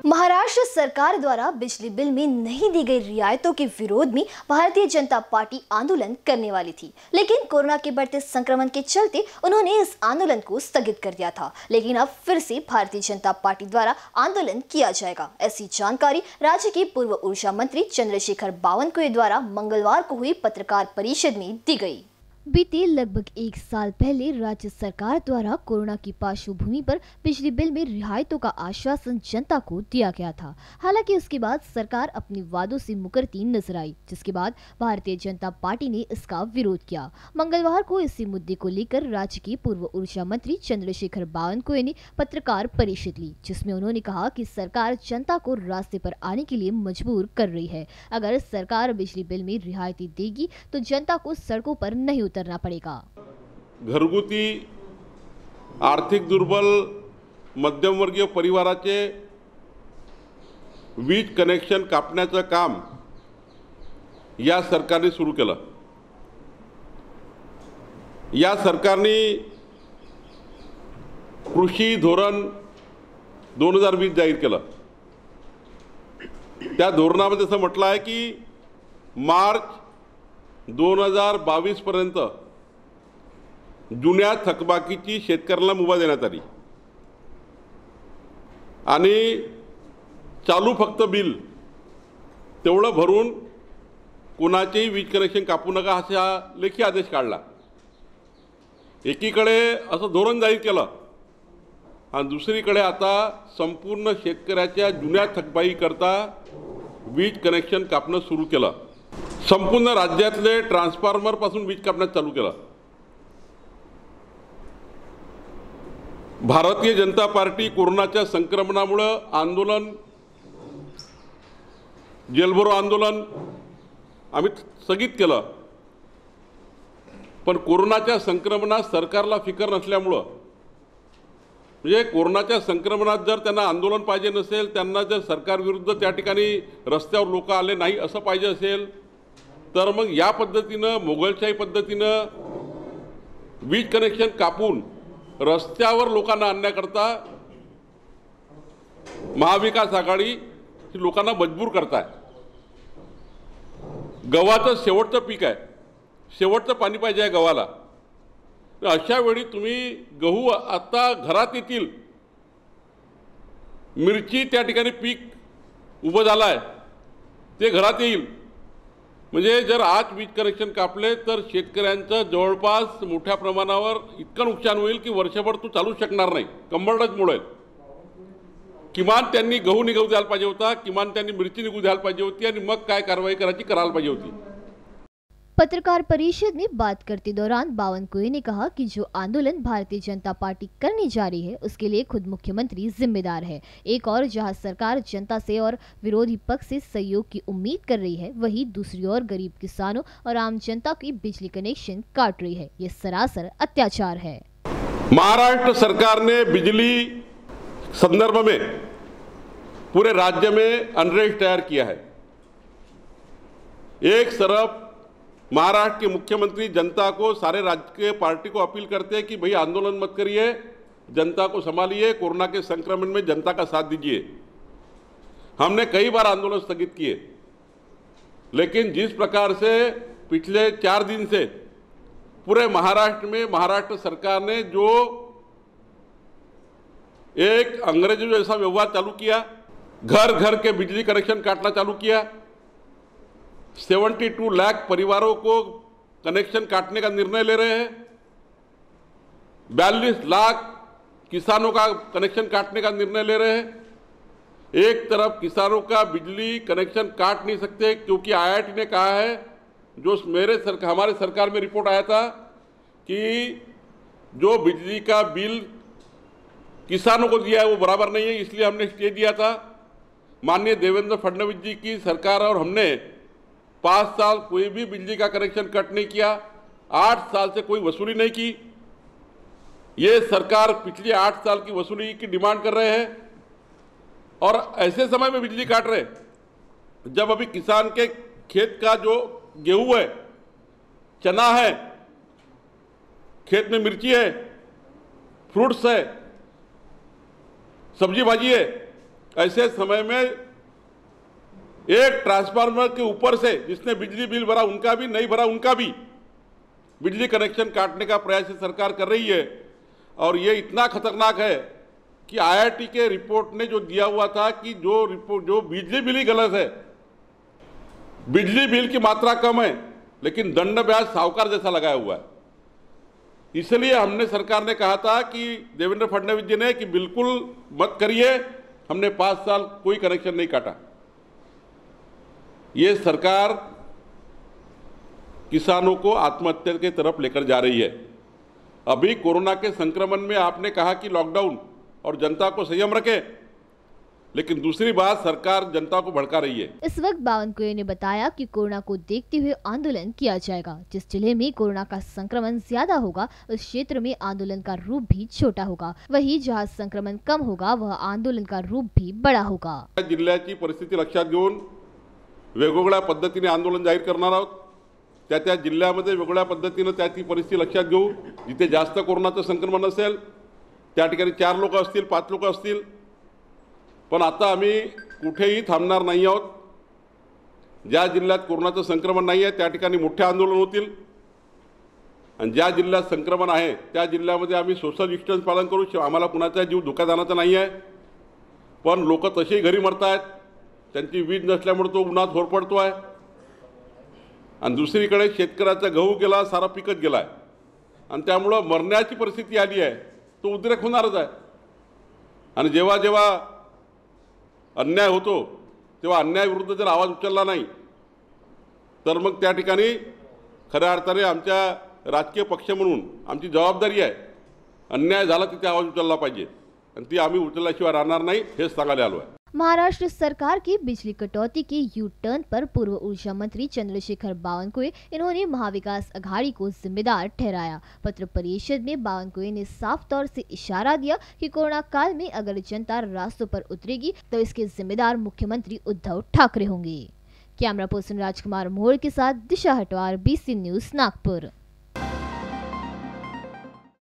महाराष्ट्र सरकार द्वारा बिजली बिल में नहीं दी गई रियायतों के विरोध में भारतीय जनता पार्टी आंदोलन करने वाली थी, लेकिन कोरोना के बढ़ते संक्रमण के चलते उन्होंने इस आंदोलन को स्थगित कर दिया था। लेकिन अब फिर से भारतीय जनता पार्टी द्वारा आंदोलन किया जाएगा, ऐसी जानकारी राज्य के पूर्व ऊर्जा मंत्री चंद्रशेखर बावनकुळे द्वारा मंगलवार को हुई पत्रकार परिषद में दी गई। बीते लगभग एक साल पहले राज्य सरकार द्वारा कोरोना की पार्श्वभूमि पर बिजली बिल में रियायतों का आश्वासन जनता को दिया गया था। हालांकि उसके बाद सरकार अपने वादों से मुकरती नजर आई, जिसके बाद भारतीय जनता पार्टी ने इसका विरोध किया। मंगलवार को इसी मुद्दे को लेकर राज्य के पूर्व ऊर्जा मंत्री चंद्रशेखर बावनकुळे ने पत्रकार परिषद ली, जिसमें उन्होंने कहा कि सरकार जनता को रास्ते पर आने के लिए मजबूर कर रही है। अगर सरकार बिजली बिल में रियायतें देगी तो जनता को सड़कों पर नहीं उतरना पड़ेगा। घरगुती आर्थिक दुर्बल मध्यमवर्गीय परिवाराचे वीज कनेक्शन कापण्याचं काम या सरकारने सुरू केलं। या सरकारने कृषी धोरण 2020 जाहीर केलं। त्या धोरणामध्ये असं म्हटलं आहे की मार्च 2022 पर्यंत जुन्या थकबाकीची शेतकऱ्यांना मुभा देण्यात आली आणि चालू फक्त बिल तेवढं भरून कोणाचेही वीज कनेक्शन कापू नका असा लेखी आदेश काढला। एकीकडे असं धोरण जाहीर केलं आणि दुसरीकडे आता संपूर्ण शेतकऱ्याच्या जुन्या थकबाकी करता वीज कनेक्शन कापणं सुरू केलं। संपूर्ण राज्यातले ट्रान्सफॉर्मर पासून वीज कापण्यात चालू केलं। भारतीय जनता पार्टी कोरोनाच्या संक्रमणामुळे आंदोलन जेलभरो आंदोलन आम्ही स्थगित केलं, पण कोरोनाच्या संक्रमणात सरकारला फिकर नसल्यामुळे म्हणजे कोरोनाच्या संक्रमणात जर त्यांना आंदोलन पाहिजे नसेल, त्यांना जर सरकार विरुद्ध त्या ठिकाणी रस्त्यावर लोक आले नाही असं पाहिजे असेल तर मग या पद्धतीने मोगलशाही पद्धतीने वीज कनेक्शन कापून रस्त्यावर लोकांना आणण्याकरता महाविकास आघाडी लोकांना मजबूर करताय। गव्हाचं शेवटचं पीक आहे, शेवटचं पाणी पाहिजे आहे गव्हाला। अशा वेळी तुम्ही गहू आता घरात येतील, मिरची त्या ठिकाणी पीक उभं झालं आहे ते घरात येईल, म्हणजे जर आज वीज कनेक्शन कापले तर शेतकऱ्यांचं जवळपास मोठ्या प्रमाणावर इतकं नुकसान होईल की वर्षभर तू चालू शकणार नाही, कंबरडच मोडेल। किमान त्यांनी गहू निघू द्यायला पाहिजे होता, किमान त्यांनी मिरची निघू द्यायला पाहिजे होती आणि मग काय कारवाई करायला पाहिजे होती। पत्रकार परिषद में बात करते दौरान बावनकुळे ने कहा कि जो आंदोलन भारतीय जनता पार्टी करने जा रही है उसके लिए खुद मुख्यमंत्री जिम्मेदार है। एक और जहां सरकार जनता से और विरोधी पक्ष से सहयोग की उम्मीद कर रही है, वहीं दूसरी ओर गरीब किसानों और आम जनता की बिजली कनेक्शन काट रही है। ये सरासर अत्याचार है। महाराष्ट्र सरकार ने बिजली संदर्भ में पूरे राज्य में अनरेस्ट तैयार किया है। एक तरफ महाराष्ट्र के मुख्यमंत्री जनता को, सारे राज्य के पार्टी को अपील करते हैं कि भाई आंदोलन मत करिए, जनता को संभालिए, कोरोना के संक्रमण में जनता का साथ दीजिए। हमने कई बार आंदोलन स्थगित किए, लेकिन जिस प्रकार से पिछले 4 दिन से पूरे महाराष्ट्र में महाराष्ट्र सरकार ने जो एक अंग्रेजों जैसा व्यवहार चालू किया, घर घर के बिजली कनेक्शन काटना चालू किया, 72 लाख परिवारों को कनेक्शन काटने का निर्णय ले रहे हैं, 42 लाख किसानों का कनेक्शन काटने का निर्णय ले रहे हैं। एक तरफ किसानों का बिजली कनेक्शन काट नहीं सकते क्योंकि आईआईटी ने कहा है, जो हमारे सरकार में रिपोर्ट आया था कि जो बिजली का बिल किसानों को दिया है वो बराबर नहीं है, इसलिए हमने स्टे दिया था। माननीय देवेंद्र फडणवीस जी की सरकार और हमने 5 साल कोई भी बिजली का कनेक्शन कट नहीं किया, 8 साल से कोई वसूली नहीं की। ये सरकार पिछले 8 साल की वसूली की डिमांड कर रहे हैं और ऐसे समय में बिजली काट रहे जब अभी किसान के खेत का जो गेहूं है, चना है, खेत में मिर्ची है, फ्रूट्स है, सब्जी भाजी है, ऐसे समय में एक ट्रांसफार्मर के ऊपर से जिसने बिजली बिल भरा उनका भी, नहीं भरा उनका भी बिजली कनेक्शन काटने का प्रयास सरकार कर रही है। और ये इतना खतरनाक है कि आईआईटी के रिपोर्ट ने जो दिया हुआ था कि जो बिजली बिल ही गलत है, बिजली बिल की मात्रा कम है लेकिन दंड ब्याज साहूकार जैसा लगाया हुआ है। इसलिए हमने सरकार ने कहा था कि देवेंद्र फडणवीस जी ने कि बिल्कुल मत करिए, हमने 5 साल कोई कनेक्शन नहीं काटा। ये सरकार किसानों को आत्महत्या की तरफ लेकर जा रही है। अभी कोरोना के संक्रमण में आपने कहा कि लॉकडाउन और जनता को संयम रखे, लेकिन दूसरी बात सरकार जनता को भड़का रही है। इस वक्त बावनकुळे ने बताया कि कोरोना को देखते हुए आंदोलन किया जाएगा। जिस जिले में कोरोना का संक्रमण ज्यादा होगा उस क्षेत्र में आंदोलन का रूप भी छोटा होगा, वहीं जहां संक्रमण कम होगा वह आंदोलन का रूप भी बड़ा होगा। जिल्ह्याची परिस्थिती लक्षात घेऊन वेगवेगळ्या पद्धतीने आंदोलन जाहीर करणार आहोत। त्या जिल्ह्यामध्ये वेगवेगळ्या पद्धतीने त्याची परिस्थिती लक्षात घेऊ। जिथे जास्त कोरोनाचं संक्रमण असेल त्या ठिकाणी 4 लोक असतील, 5 लोक असतील, पण आता आम्ही कुठेही थांबणार नाही आहोत। ज्या जिल्ह्यात कोरोनाचं संक्रमण नाही आहे त्या ठिकाणी मोठे आंदोलन होतील आणि ज्या जिल्ह्यात संक्रमण आहे त्या जिल्ह्यामध्ये आम्ही सोशल डिस्टन्स पालन करू। आम्हाला कुणाचा जीव धोक्यात आणायचा नाही आहे, पण लोक तसेही घरी मरतायत, त्यांची वीज नसल्यामुळे तो उन्हात होरपळतो आहे आणि दुसरीकडे शेतकऱ्याचा गहू गेला, सारा पिकच गेलाय आणि त्यामुळे मरण्याची परिस्थिती आली आहे, तो उद्रेक होणारच आहे। आणि जेव्हा जेव्हा अन्याय होतो तेव्हा अन्यायाविरुद्ध जर आवाज उचलला नाही तर मग त्या ठिकाणी खऱ्या अर्थाने आमच्या राजकीय पक्ष म्हणून आमची जबाबदारी आहे, अन्याय झाला तिथे आवाज उचलला पाहिजे आणि ती आम्ही उचलल्याशिवाय राहणार नाही, हेच सांगायला आलो आहे। महाराष्ट्र सरकार की बिजली कटौती के यू टर्न पर पूर्व ऊर्जा मंत्री चंद्रशेखर बावनकुळे इन्होंने महाविकास अघाड़ी को जिम्मेदार ठहराया। पत्र परिषद में बावनकुळे ने साफ तौर से इशारा दिया कि कोरोना काल में अगर जनता रास्तों पर उतरेगी तो इसके जिम्मेदार मुख्यमंत्री उद्धव ठाकरे होंगे। कैमरा पर्सन राजकुमार मोड़ के साथ दिशा हटवार, BC न्यूज, नागपुर।